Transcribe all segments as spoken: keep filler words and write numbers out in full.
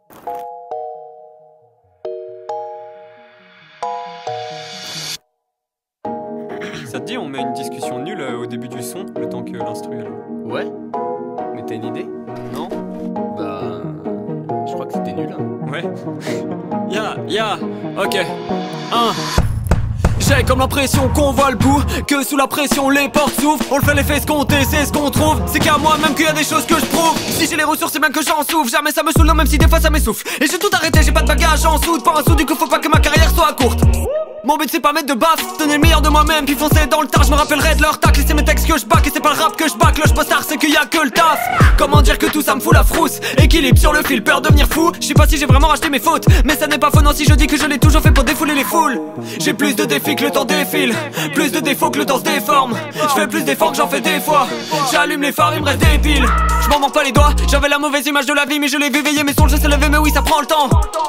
Ça te dit, on met une discussion nulle euh, au début du son, le temps que l'instru elle... Ouais. Mais t'as une idée? Non? Bah... Je crois que c'était nul. Hein. Ouais. Ya, ya, ok. Un. J'ai comme l'impression qu'on voit le bout, que sous la pression les portes s'ouvrent. On le fait l'effet escompté, c'est ce qu'on trouve. C'est qu'à moi-même qu'il y a des choses que je prouve. Si j'ai les ressources, c'est bien que j'en souffre. Jamais ça me saoule, non, même si des fois ça m'essouffle. Et j'ai tout arrêté, j'ai pas de bagage en soude. Pas un sou, du coup faut pas que ma carrière soit courte. Mon but c'est pas mettre de baffe, donner le meilleur de moi-même, puis foncer dans le tas. Je me rappellerai de leur tacle, et c'est mes textes que je back. Et c'est pas le rap que je back, le postard c'est qu'il y a que le taf. Comment dire que tout ça me fout la frousse? Équilibre sur le fil, peur de devenir fou. Je sais pas si j'ai vraiment racheté mes fautes, mais ça n'est pas faux non si je dis que je l'ai toujours fait pour défouler les foules. J'ai plus de défis que le temps défile, plus de défauts que le temps se déforme. Je fais plus d'efforts que j'en fais des fois. J'allume les phares, il me reste des piles. Je m'en mords pas les doigts, j'avais la mauvaise image de la vie, mais je l'ai vu veiller, mes songes se lever, mais oui ça prend le temps.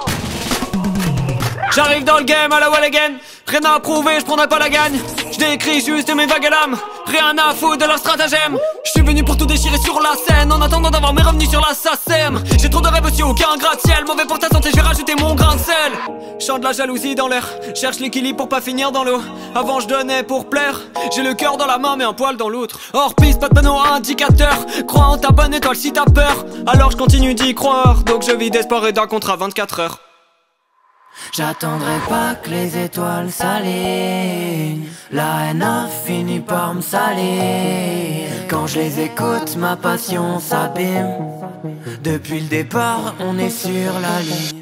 J'arrive dans le game à la wall again. Rien à prouver, je prendrai pas la gagne. Je décris juste mes vagues à l'âme. Rien à foutre de leur stratagème. Je suis venu pour tout déchirer sur la scène, en attendant d'avoir mes revenus sur la S A C E M. J'ai trop de rêves aussi, aucun gratte-ciel. Mauvais pour ta santé, je vais rajouter mon grain de sel. Chante la jalousie dans l'air, cherche l'équilibre pour pas finir dans l'eau. Avant je donnais pour plaire, j'ai le cœur dans la main mais un poil dans l'autre. Hors piste, pas de panneau indicateur. Crois en ta bonne étoile si t'as peur. Alors je continue d'y croire, donc je vis d'espoir et d'un contrat vingt-quatre heures. J'attendrai pas que les étoiles s'alignent. La haine a fini par me salir. Quand je les écoute, ma passion s'abîme. Depuis le départ, on est sur la ligne.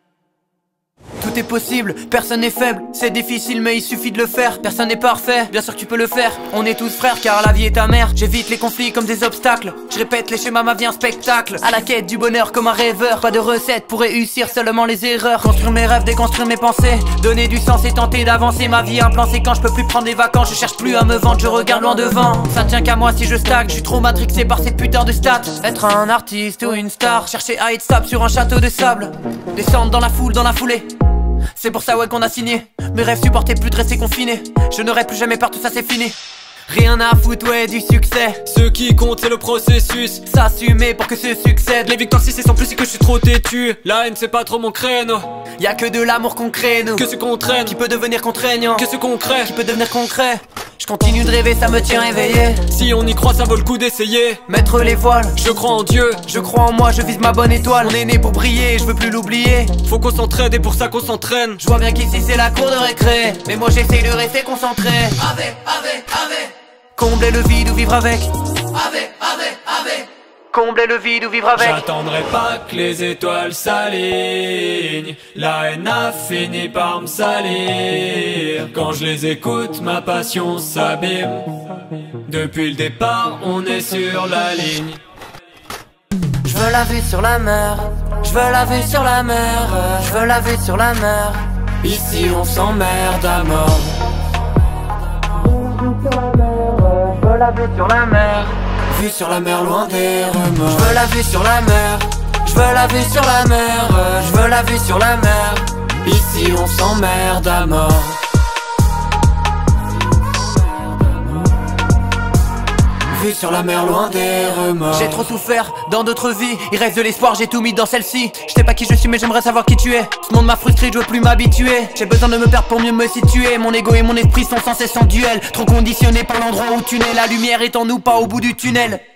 Tout est possible, personne n'est faible. C'est difficile mais il suffit de le faire. Personne n'est parfait, bien sûr que tu peux le faire. On est tous frères car la vie est amère. J'évite les conflits comme des obstacles. Je répète les schémas, ma vie un spectacle. À la quête du bonheur comme un rêveur. Pas de recette pour réussir, seulement les erreurs. Construire mes rêves, déconstruire mes pensées. Donner du sens et tenter d'avancer. Ma vie un plan, c'est quand je peux plus prendre des vacances. Je cherche plus à me vendre, je regarde loin devant. Ça tient qu'à moi si je stagne. Je suis trop matrixé par ces putains de stats. Être un artiste ou une star, chercher à être stable sur un château de sable. Descendre dans la foule, dans la foulée. C'est pour ça ouais qu'on a signé. Mes rêves supportaient plus de rester confiné. Je n'aurai plus jamais peur, tout ça c'est fini. Rien à foutre, ouais, du succès. Ce qui compte, c'est le processus. S'assumer pour que ce succède. Les victoires, si c'est sans plus, c'est que je suis trop têtu. La haine, c'est pas trop mon créneau. Y'a que de l'amour qu'on crée, nous. Que ce qu'on traîne, qui peut devenir contraignant. Que ce concret, qui peut devenir concret. Je continue de rêver, ça me tient éveillé. Si on y croit, ça vaut le coup d'essayer. Mettre les voiles, je crois en Dieu. Je crois en moi, je vise ma bonne étoile. On est né pour briller, je veux plus l'oublier. Faut qu'on s'entraide et pour ça qu'on s'entraîne. Je vois bien qu'ici c'est la cour de récré, mais moi j'essaye de rester concentré. Avec, avec, avec. Combler le vide ou vivre avec. Avec, avec, avec. Combler le vide ou vivre avec. J'attendrai pas que les étoiles s'alignent. La haine a fini par me salir. Quand je les écoute, ma passion s'abîme. Depuis le départ, on est sur la ligne. Je veux la vue sur la mer. Je veux la vue sur la mer. Je veux la vue sur la mer. Ici on s'emmerde à mort. Je veux la vue sur la mer. Vue sur la mer loin des remords. Je veux la vue sur la mer. Je veux la vue sur la mer. Je veux la vue sur la mer. Ici on s'emmerde à mort. Vue sur la mer loin des remords. J'ai trop souffert dans d'autres vies. Il reste de l'espoir, j'ai tout mis dans celle-ci. Je sais pas qui je suis mais j'aimerais savoir qui tu es. Ce monde m'a frustré, je veux plus m'habituer. J'ai besoin de me perdre pour mieux me situer. Mon ego et mon esprit sont sans cesse en duel. Trop conditionnés par l'endroit où tu nais. La lumière est en nous, pas au bout du tunnel.